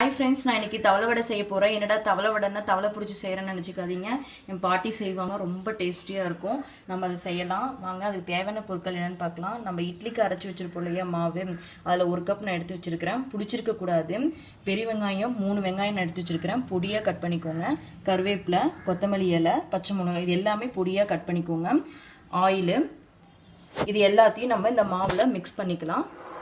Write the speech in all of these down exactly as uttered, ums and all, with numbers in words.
Hi friends, நான் இன்னைக்கு தவளை வடை செய்ய போகிறேன். என்னடா தவளை வடைன்னா தவளை பிடிச்சி செய்கிறேன்னு நினச்சிக்காதீங்க. என் பாட்டி செய்வாங்க, ரொம்ப டேஸ்டியாக இருக்கும். நம்ம அதை செய்யலாம் வாங்க. அதுக்கு தேவையான பொருட்கள் என்னென்னு பார்க்கலாம். நம்ம இட்லிக்கு அரைச்சி வச்சிருப்போம் இல்லையா மாவு, அதில் ஒரு கப் நான் எடுத்து வச்சிருக்கிறேன். பிடிச்சிருக்க கூடாது. பெரிய வெங்காயம் மூணு வெங்காயம் நான் எடுத்து வச்சிருக்கிறேன், பொடியாக கட் பண்ணிக்கோங்க. கருவேப்பிலை, கொத்தமல்லி இலை, பச்சை மிளகாய் இது எல்லாமே பொடியாக கட் பண்ணிக்கோங்க. ஆயிலு, இது எல்லாத்தையும் நம்ம இந்த மாவில் மிக்ஸ் பண்ணிக்கலாம்.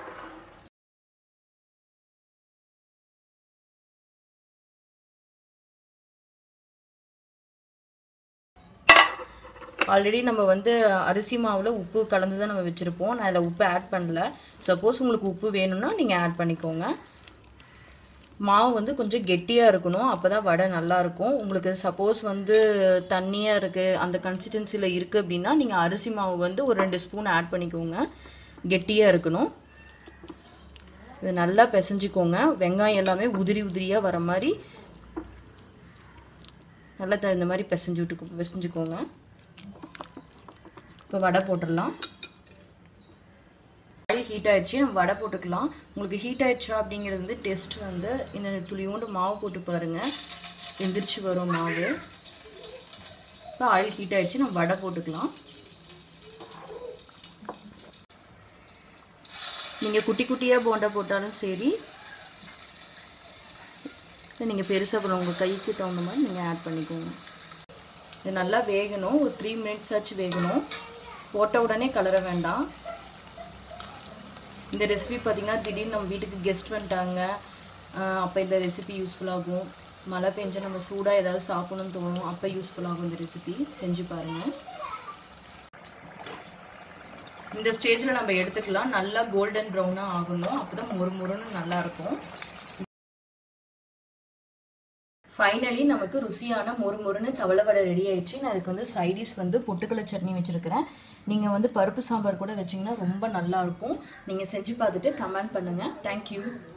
ஆல்ரெடி நம்ம வந்து அரிசி மாவில் உப்பு கலந்து தான் நம்ம வச்சுருப்போம். நான் அதில் உப்பு ஆட் பண்ணல. சப்போஸ் உங்களுக்கு உப்பு வேணும்னா நீங்கள் ஆட் பண்ணிக்கோங்க. மாவு வந்து கொஞ்சம் கெட்டியாக இருக்கணும், அப்போ தான் வடை நல்லாயிருக்கும். உங்களுக்கு சப்போஸ் வந்து தண்ணியாக இருக்குது, அந்த கன்சிஸ்டன்சியில் இருக்குது அப்படின்னா நீங்கள் அரிசி மாவு வந்து ஒரு ரெண்டு ஸ்பூன் ஆட் பண்ணிக்கோங்க. கெட்டியாக இருக்கணும். இது நல்லா பிசைஞ்சிக்கோங்க. வெங்காயம் எல்லாமே உதிரி உதிரியாக வர மாதிரி நல்லா இந்த மாதிரி பிசைஞ்சு விட்டு பிசைஞ்சுக்கோங்க. இப்போ வடை போட்டுடலாம். ஆயில் ஹீட் ஆயிடுச்சு, நம்ம வடை போட்டுக்கலாம். உங்களுக்கு ஹீட் ஆயிடுச்சா அப்படிங்கிறது வந்து டெஸ்ட் வந்து இந்த துளியோண்டு மாவு போட்டு பாருங்கள், எந்திரிச்சு வரும் மாவு. இப்போ ஆயில் ஹீட் ஆயிடுச்சு, நம்ம வடை போட்டுக்கலாம். நீங்கள் குட்டி குட்டியாக போண்டா போட்டாலும் சரி, நீங்கள் பெருசாக போடணும், உங்கள் கைக்கு தகுந்த மாதிரி நீங்கள் ஆட் பண்ணிக்கோங்க. இது நல்லா வேகணும், ஒரு த்ரீ மினிட்ஸ் ஆச்சு வேகணும். போட்ட உடனே கலர வேண்டாம். இந்த ரெசிபி பார்த்திங்கன்னா திடீர்னு நம்ம வீட்டுக்கு கெஸ்ட் வந்துட்டாங்க, அப்போ இந்த ரெசிபி யூஸ்ஃபுல்லாகும். மழை பெஞ்சால் நம்ம சூடாக ஏதாவது சாப்பிடணும்னு தோணும், அப்போ யூஸ்ஃபுல்லாகும். இந்த ரெசிபி செஞ்சு பாருங்கள். இந்த ஸ்டேஜில் நம்ம எடுத்துக்கலாம். நல்லா கோல்டன் ப்ரௌனாக ஆகணும், அப்போ தான் மொறு மொறுன்னு நல்லாயிருக்கும். ஃபைனலி நமக்கு ருசியான மொறு மொறுன்னு தவளை வடை ரெடி ஆயிடுச்சு. நான் அதுக்கு வந்து சைடிஷ் வந்து பொட்டுக்கடலை சட்னி வச்சுருக்கிறேன். நீங்கள் வந்து பருப்பு சாம்பார் கூட வச்சிங்கன்னா ரொம்ப நல்லாயிருக்கும். நீங்கள் செஞ்சு பார்த்துட்டு கமெண்ட் பண்ணுங்கள். தேங்க்யூ.